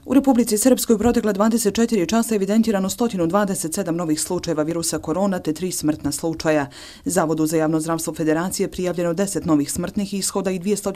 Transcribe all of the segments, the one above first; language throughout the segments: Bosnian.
U Republici Srpskoj u protekla 24 časa evidentirano 127 novih slučajeva virusa korona te 3 smrtna slučaja. Zavodu za javno zdravstvo Federacije prijavljeno 10 novih smrtnih ishoda i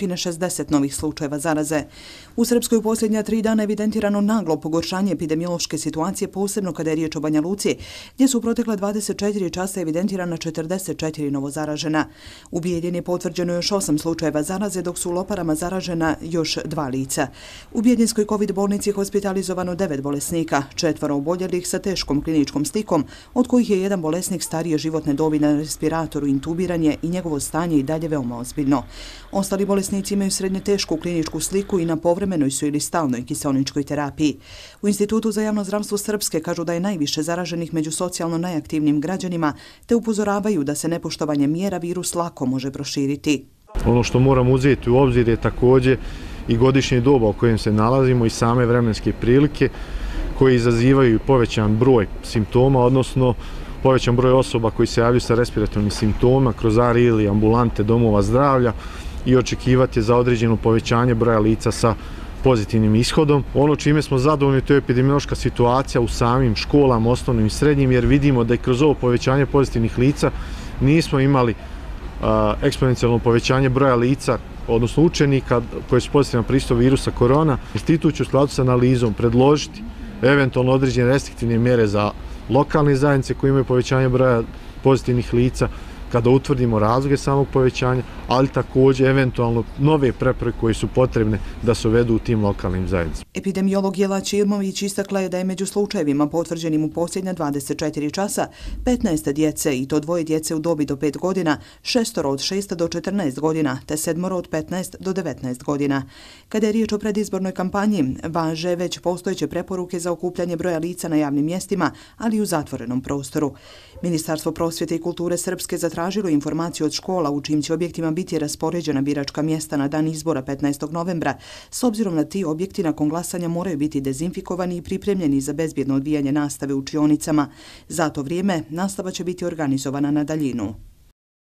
260 novih slučajeva zaraze. U Srpskoj u posljednja 3 dana evidentirano naglo pogoršanje epidemiološke situacije, posebno kada je riječ o Banja Luci, gdje su u protekla 24 časa evidentirana 44 novozaražena. U Bijeljini je potvrđeno još 8 slučajeva zaraze, dok su u Loparama zaražena još 2 lica. U Bijeljinskoj COVID bolnici hospitalizovano 9 bolesnika, 4 oboljelih sa teškom kliničkom slikom, od kojih je jedan bolesnik starije životne dobi na respiratoru, intubiran je i njegovo stanje i dalje veoma ozbiljno. Ostali bolesnici imaju srednje tešku kliničku sliku i na povremenoj su ili stalnoj kiseoničkoj terapiji. U Institutu za javno zdravstvo Srpske kažu da je najviše zaraženih među socijalno najaktivnim građanima, te upozoravaju da se nepoštovanje mjera virus lako može proširiti. Ono što moramo uzeti u obzir je također i godišnje doba u kojem se nalazimo i same vremenske prilike koje izazivaju povećan broj simptoma, odnosno povećan broj osoba koji se javljaju sa respiratornim simptoma kroz ARI ili ambulante domova zdravlja i očekivati za određeno povećanje broja lica sa pozitivnim ishodom. Ono čime smo zadovoljni to je epidemiološka situacija u samim školama, osnovnim i srednjim, jer vidimo da i kroz ovo povećanje pozitivnih lica nismo imali eksponencijalno povećanje broja lica, odnosno učenika koji su pozitivni na pristup virusa korona. Institut će u skladu s analizom predložiti eventualno određene restriktivne mjere za lokalne zajednice koje imaju povećanje broja pozitivnih lica kada utvrdimo razloge samog povećanja, ali također eventualno nove preporuke koje su potrebne da se uvedu u tim lokalnim zajednicama. Epidemiolog Jela Ćirmović istakla je da je među slučajevima potvrđenim u posljednja 24 časa 15 djece i to 2 djece u dobi do 5 godina, 6 od 6 do 14 godina te 7 od 15 do 19 godina. Kada je riječ o predizbornoj kampanji, važe već postojeće preporuke za okupljanje broja lica na javnim mjestima, ali i u zatvorenom prostoru. Ministarstvo prosvjete i kulture Srpske zatražilo informaciju od škola u čijim će objektima biti raspoređena biračka mjesta na dan izbora 15. novembra, s obzirom da ti objekti nakon glasanja moraju biti dezinfikovani i pripremljeni za bezbjedno odvijanje nastave u učionicama. Za to vrijeme nastava će biti organizovana na daljinu.